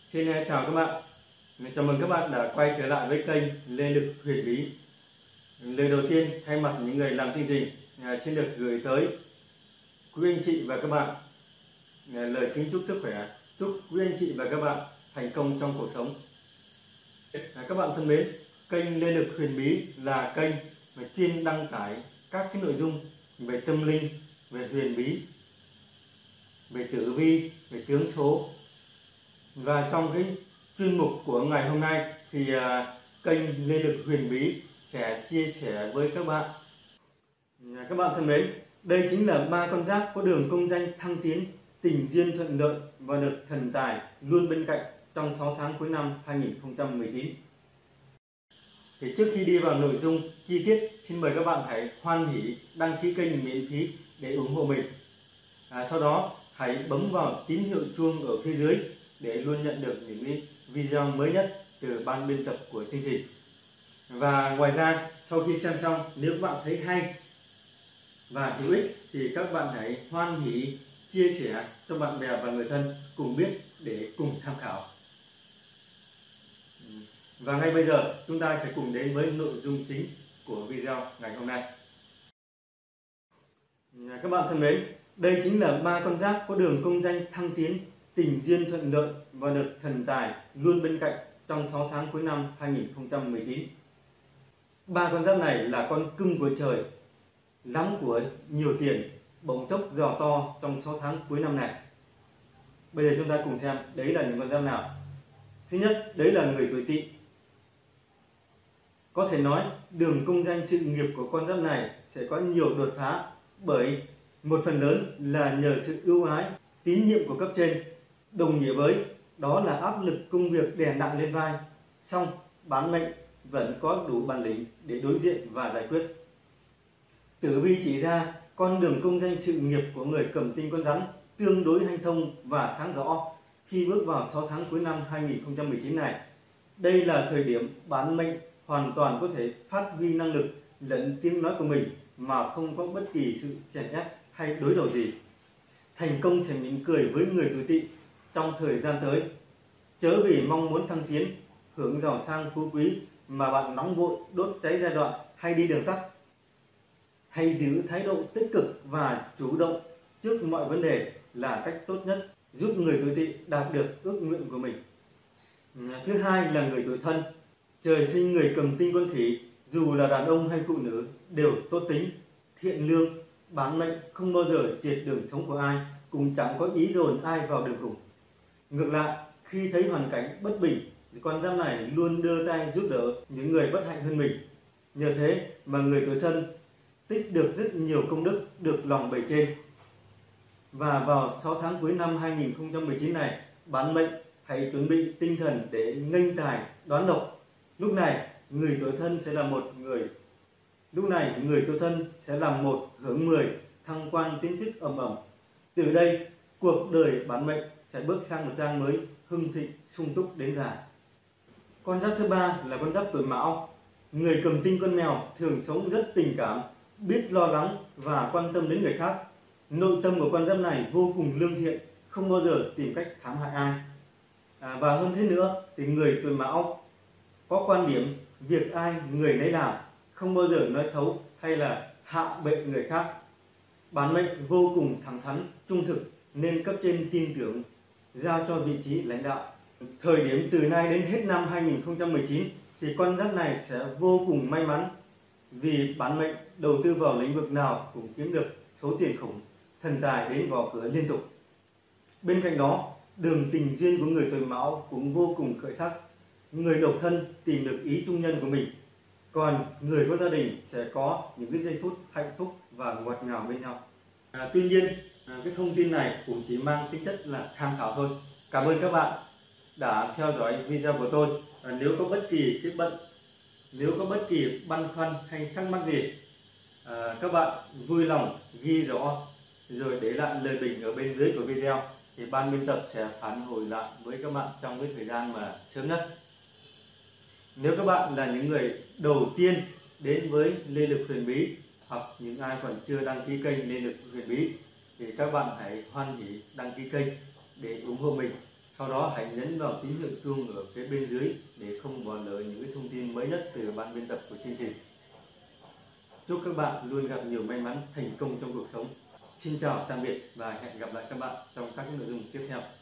Xin chào các bạn. Chào mừng các bạn đã quay trở lại với kênh Lê Lực Huyền Bí. Lời đầu tiên thay mặt những người làm chương trình xin được gửi tới quý anh chị và các bạn lời kính chúc sức khỏe, chúc quý anh chị và các bạn thành công trong cuộc sống. Các bạn thân mến, kênh Lê Lực Huyền Bí là kênh mà chuyên đăng tải các cái nội dung về tâm linh, về huyền bí, về tử vi, về tướng số. Và trong cái chuyên mục của ngày hôm nay thì kênh Lê Lực Huyền Bí sẽ chia sẻ với các bạn. Các bạn thân mến, đây chính là 3 con giáp có đường công danh thăng tiến, tình duyên thuận lợi và được thần tài luôn bên cạnh trong 6 tháng cuối năm 2019. Thì trước khi đi vào nội dung chi tiết, xin mời các bạn hãy hoan hỉ đăng ký kênh miễn phí để ủng hộ mình. Sau đó hãy bấm vào tín hiệu chuông ở phía dưới để luôn nhận được những video mới nhất từ ban biên tập của chương trình. Và ngoài ra, sau khi xem xong, nếu các bạn thấy hay và hữu ích thì các bạn hãy hoan hỉ chia sẻ cho bạn bè và người thân cùng biết để cùng tham khảo. Và ngay bây giờ chúng ta sẽ cùng đến với nội dung chính của video ngày hôm nay. Các bạn thân mến, đây chính là 3 con giáp có đường công danh thăng tiến, tình duyên thuận lợi và được thần tài luôn bên cạnh trong 6 tháng cuối năm 2019. 3 con giáp này là con cưng của trời, lắm của nhiều tiền, bỗng chốc giàu to trong 6 tháng cuối năm này. Bây giờ chúng ta cùng xem đấy là những con giáp nào. Thứ nhất, đấy là người tuổi Tỵ. Có thể nói đường công danh sự nghiệp của con giáp này sẽ có nhiều đột phá, bởi một phần lớn là nhờ sự ưu ái, tín nhiệm của cấp trên, đồng nghĩa với đó là áp lực công việc đè nặng lên vai, song bản mệnh vẫn có đủ bản lĩnh để đối diện và giải quyết. Tử vi chỉ ra con đường công danh sự nghiệp của người cầm tinh con rắn tương đối hanh thông và sáng rõ khi bước vào 6 tháng cuối năm 2019 này. Đây là thời điểm bản mệnh hoàn toàn có thể phát huy năng lực lẫn tiếng nói của mình mà không có bất kỳ sự chèn ép hay đối đầu gì. Thành công sẽ mỉm cười với người tuổi Tỵ trong thời gian tới. Chớ vì mong muốn thăng tiến, hưởng giàu sang phú quý mà bạn nóng vội đốt cháy giai đoạn hay đi đường tắt. Hãy giữ thái độ tích cực và chủ động trước mọi vấn đề là cách tốt nhất giúp người tuổi Tỵ đạt được ước nguyện của mình. Thứ hai là người tuổi Thân. Trời sinh người cầm tinh con khỉ, dù là đàn ông hay phụ nữ đều tốt tính, thiện lương, bản mệnh không bao giờ triệt đường sống của ai, cũng chẳng có ý dồn ai vào đường cùng. Ngược lại, khi thấy hoàn cảnh bất bình, con giáp này luôn đưa tay giúp đỡ những người bất hạnh hơn mình. Nhờ thế mà người tuổi Thân tích được rất nhiều công đức được lòng bề trên. Và vào 6 tháng cuối năm 2019 này, bản mệnh hãy chuẩn bị tinh thần để nghênh tài đón lộc. Lúc này người tuổi Thân sẽ làm một hưởng 10, thăng quan tiến chức ầm ầm. Từ đây cuộc đời bản mệnh sẽ bước sang một trang mới hưng thịnh sung túc đến già. Con giáp thứ ba là con giáp tuổi Mão. Người cầm tinh con mèo thường sống rất tình cảm, biết lo lắng và quan tâm đến người khác. Nội tâm của con giáp này vô cùng lương thiện, không bao giờ tìm cách hãm hại ai. Và hơn thế nữa thì người tuổi Mão có quan điểm việc ai người nấy làm, không bao giờ nói xấu hay là hạ bệ người khác. Bản mệnh vô cùng thẳng thắn, trung thực nên cấp trên tin tưởng, giao cho vị trí lãnh đạo. Thời điểm từ nay đến hết năm 2019 thì con giáp này sẽ vô cùng may mắn, vì bản mệnh đầu tư vào lĩnh vực nào cũng kiếm được số tiền khủng, thần tài đến gõ cửa liên tục. Bên cạnh đó, đường tình duyên của người tuổi Mão cũng vô cùng khởi sắc. Người độc thân tìm được ý chung nhân của mình, còn người có gia đình sẽ có những cái giây phút hạnh phúc và ngọt ngào bên nhau. Tuy nhiên, cái thông tin này cũng chỉ mang tính chất là tham khảo thôi. Cảm ơn các bạn đã theo dõi video của tôi. Nếu có bất kỳ băn khoăn hay thắc mắc gì, các bạn vui lòng ghi rõ rồi để lại lời bình ở bên dưới của video, thì ban biên tập sẽ phản hồi lại với các bạn trong cái thời gian mà sớm nhất. Nếu các bạn là những người đầu tiên đến với Lê Lực Huyền Bí, hoặc những ai còn chưa đăng ký kênh Lê Lực Huyền Bí, thì các bạn hãy hoan hỉ đăng ký kênh để ủng hộ mình. Sau đó hãy nhấn vào tín hiệu chuông ở phía bên dưới để không bỏ lỡ những cái thông tin mới nhất từ ban biên tập của chương trình. Chúc các bạn luôn gặp nhiều may mắn, thành công trong cuộc sống. Xin chào, tạm biệt và hẹn gặp lại các bạn trong các nội dung tiếp theo.